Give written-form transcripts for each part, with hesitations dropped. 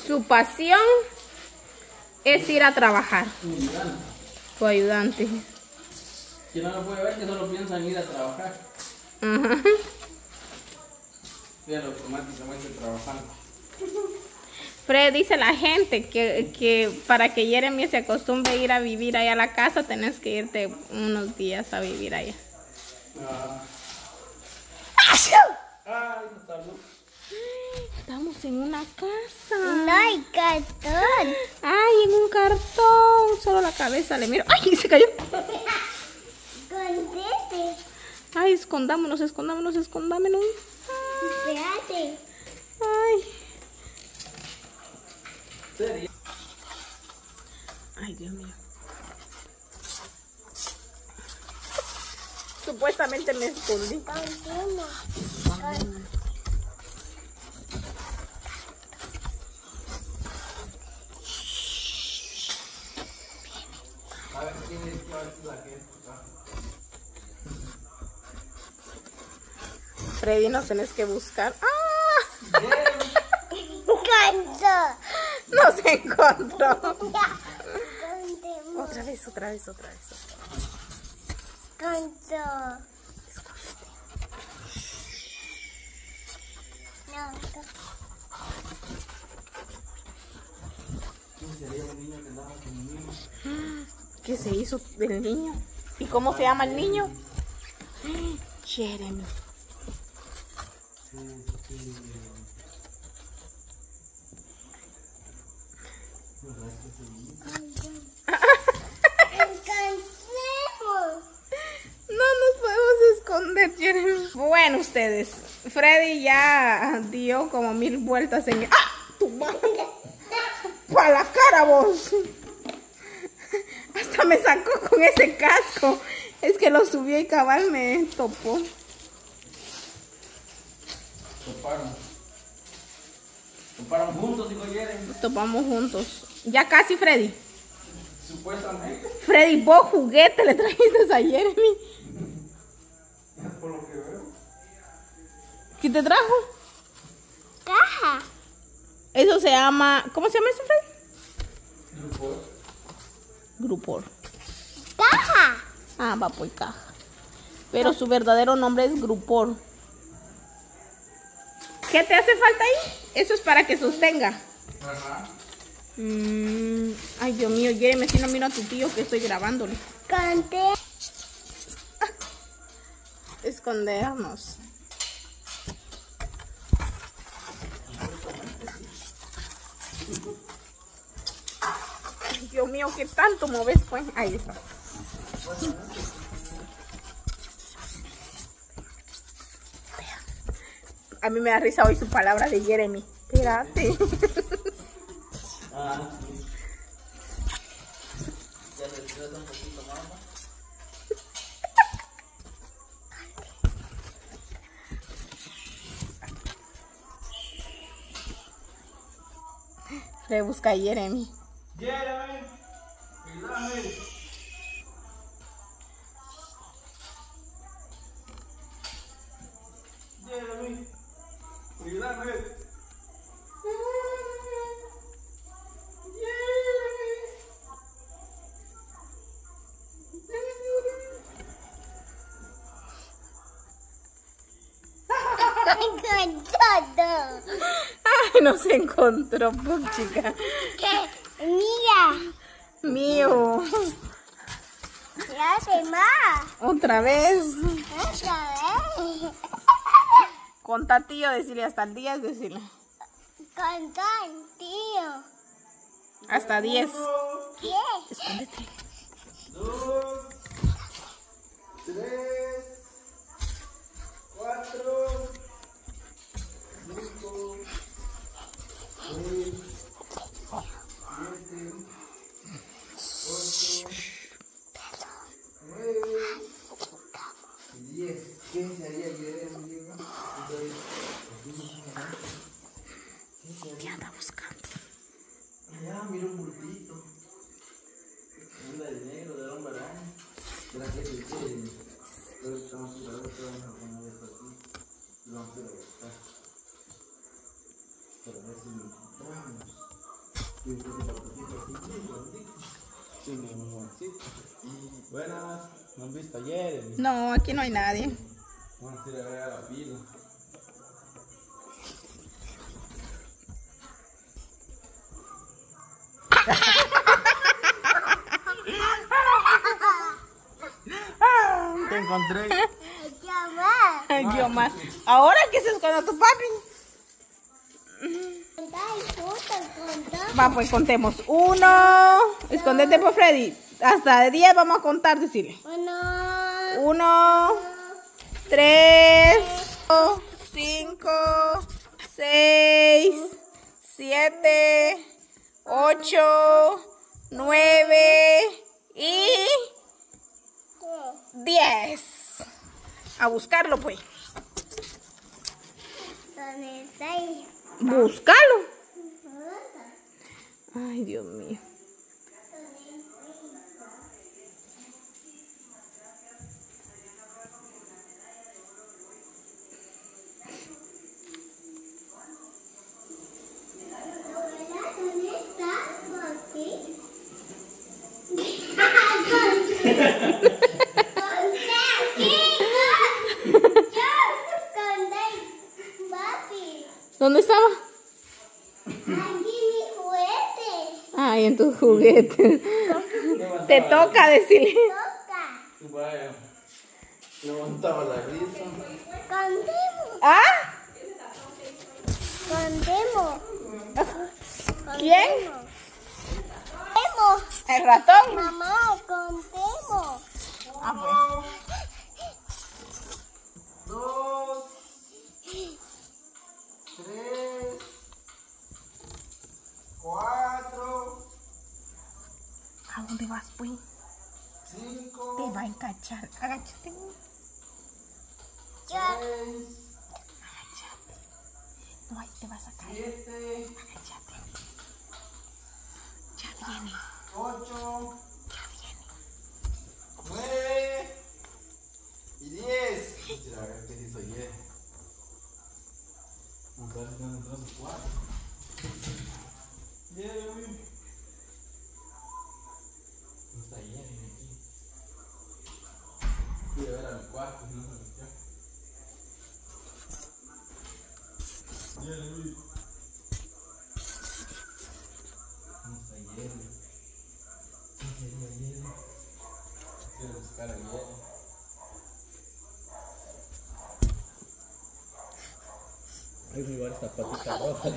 Su pasión es ir a trabajar. Tu ayudante. Si no lo puede ver, que solo piensa en ir a trabajar. Ajá. Ya automáticamente trabajando. Fred dice la gente que para que Jeremy se acostumbre a ir a vivir allá a la casa, tenés que irte unos días a vivir allá. Ay, no salud. Estamos en una casa. No hay cartón. Ay, en un cartón. Solo la cabeza le miro. Ay, se cayó. Conteste. Ay, escondámonos. Espérate. Ay. ¿Serio? Ay, Dios mío. Supuestamente me escondí. Continúa. A ver, ¿quién es que va a decir la gente? Freddy, nos tenés que buscar. ¡Ah! Canto. Nos encontró. Contemos. Otra vez. Canto. No. ¿Quién sería un niño que andaba con un niño? ¿Qué se hizo del niño? ¿Y cómo se llama el niño? Jeremy. No nos podemos esconder, Jeremy. Bueno, ustedes. Freddy ya dio como 1000 vueltas en... ¡Ah! ¡Tu madre! ¡Pa' la cara, vos! Hasta me sacó con ese casco. Es que lo subió y cabal me topó. Toparon juntos, dijo Jeremy. Topamos juntos. Ya casi, Freddy. Supuestamente. Freddy, vos juguete le trajiste a Jeremy. Por lo que veo. ¿Qué te trajo? Caja. Eso se llama... ¿Cómo se llama eso, Freddy? Grupo. Grupor. Caja. Ah, va por caja. Pero su verdadero nombre es Grupor. ¿Qué te hace falta ahí? Eso es para que sostenga. Ajá. Ay, Dios mío, Jeremy, si no miro a tu tío que estoy grabándole. Conté. Escondernos. Dios mío, ¿qué tanto moves, pues? Ahí está. A mí me da risa hoy su palabra de Jeremy. Espérate. Ah, sí. Ya retiras un poquito más. Le busca a Jeremy. Jeremy, ayúdame. Jeremy, ayúdame. Con todo. Ay, nos encontró, chica. ¿Qué? Mira. Mío. Ya se más. Otra vez. Otra vez. Conta, tío, decirle hasta el 10, decirle. Con tío. Hasta 10. ¿Qué? Escóndete. 2, 3, 4, 5, 6, 7, 8, 9 y 10. ¿Quién sería Jeremy? ¿Qué anda buscando? Allá, mira un bultito. Anda de negro, de hombre araña. ¿Será que es el Jeremy? Pero estamos a ver qué vamos a poner esto aquí. Lo vamos a buscar. Para ver si lo encontramos. Buenas, ¿no han visto ayer? No, aquí no hay nadie. Vamos a ir a ver a la pila. Te encontré. Yo más. Ahora que se esconde tu papi. Va, pues contemos. 1. Escondete por Freddy. Hasta de 10 vamos a contar, decirle. 1, 3, 5, 6, 7, 8, 9 y 10. A buscarlo, pues. ¿Dónde está ahí? Búscalo. Ay, Dios mío. ¿Dónde está? ¿Aquí? ¿Dónde estaba? Aquí mi juguete. Ay, en tus juguetes. Te toca decirle. Toca. Vaya. Levantaba la risa. Contemos. ¿Ah? Contemos. ¿Quién? Contemos. El ratón. Mamá, contemos. Ah, pues. 2, 3, 4, ¿A dónde vas, pues? 5, Te va a encachar. Agáchate. 6, Agáchate. No, ahí te vas a caer. 7, Agáchate. Ya viene. 8, Ya viene. 9 y 10. A ver qué hizo ayer. Vamos a ver si están entrando los 4. Jeremy. No está Jeremy aquí. Fui a ver al cuarto y no se metió. Jeremy. ¿Dónde está Jeremy? ¿Qué sería Jeremy? Quiero buscar a Jeremy. Ay, mi bar esta patita roja.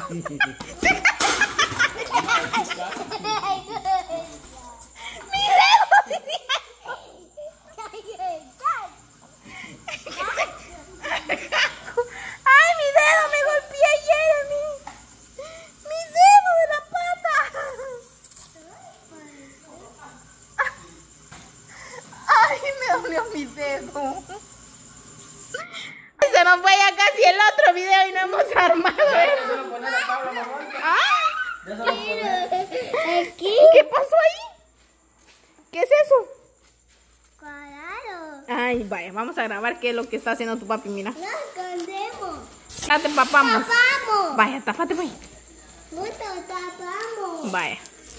¡Ay, mi dedo! Me golpeé, Jeremy. ¡Mi dedo de la pata! ¡Ay, me dolió mi dedo! Se nos fue ya casi el otro video y no hemos armado eso. ¿Ah? Aquí. ¿Qué pasó ahí? ¿Qué es eso? Cuadrado. Ay, vaya, vamos a grabar qué es lo que está haciendo tu papi, mira. Nos escondemos. Ya te papamos. Tapamos. Vaya, tápate, pues. Mucho tapamos. Vaya.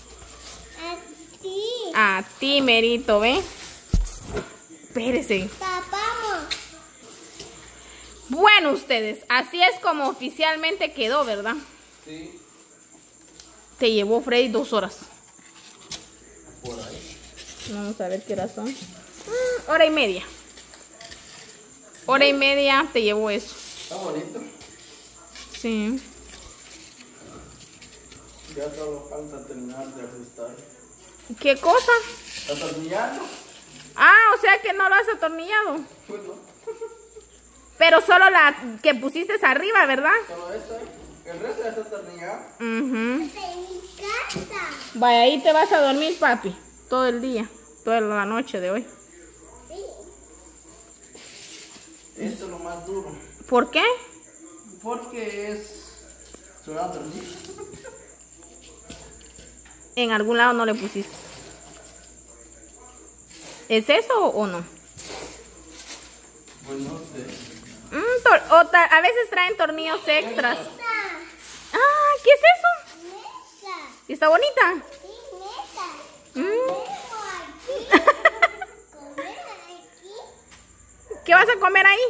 Aquí. A ti, Merito, ¿ve? Espérese. Tapamos. Bueno, ustedes, así es como oficialmente quedó, ¿verdad? Sí, Te llevó Freddy 2 horas. por ahí. Vamos a ver qué horas son. Hora y media. Hora y media te llevó eso. Está bonito. Sí. Ya solo falta terminar de ajustar. ¿Qué cosa? ¿Atornillando? Ah, o sea que no lo has atornillado. Pues no. Pero solo la que pusiste arriba, ¿verdad? Solo esto, ¿eh? El resto ya está atornillado. Mhm. En mi casa. Vaya, ahí te vas a dormir, papi. Todo el día. Toda la noche de hoy. Sí. Esto es lo más duro. ¿Por qué? Porque es... Se va a atornillar. En algún lado no le pusiste. ¿Es eso o no? Pues no sé. A veces traen tornillos extras. Ah, ¿qué es eso? Mesa. ¿Está bonita? Sí, neta. Mm. Comemos aquí. Comer aquí. ¿Qué vas a comer ahí?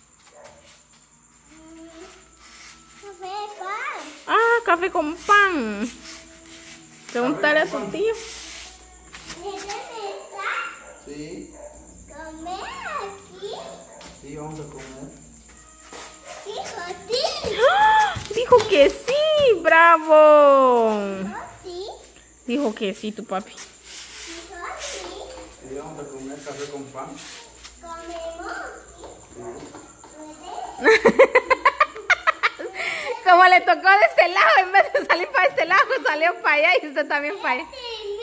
Café, pan. Ah, café con pan. Pregúntale a tu tío. ¿Neta? Sí, Comer aquí. sí, vamos a comer. Hijo, sí. ¡Ah! Dijo que sí, bravo. Hijo, sí. Dijo que sí, tu papi. Hijo, sí. Sí, vamos a comer café con pan. Comemos. Como le tocó de este lado, en vez de salir para este lado, salió para allá y usted también para allá.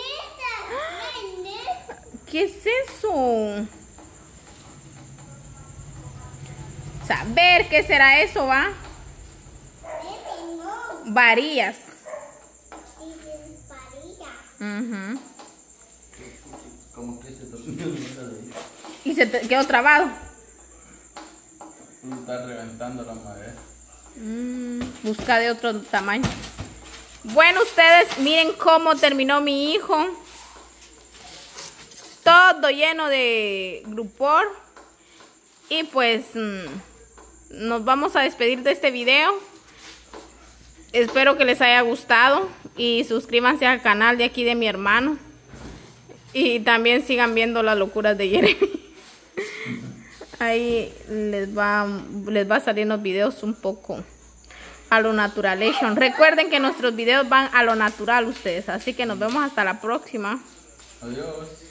¿Qué es eso? Saber qué será eso, ¿va? Varillas. Ujú. Como que se durmió en esa de ahí. Y se te quedó trabado. Está reventando la madera. Busca de otro tamaño. Bueno, ustedes miren cómo terminó mi hijo. Todo lleno de grupor. Y pues nos vamos a despedir de este video. Espero que les haya gustado. Y suscríbanse al canal de aquí de mi hermano. Y también sigan viendo las locuras de Jeremy. Ahí les va a salir los videos un poco a lo naturalation. Recuerden que nuestros videos van a lo natural ustedes. Así que nos vemos hasta la próxima. Adiós.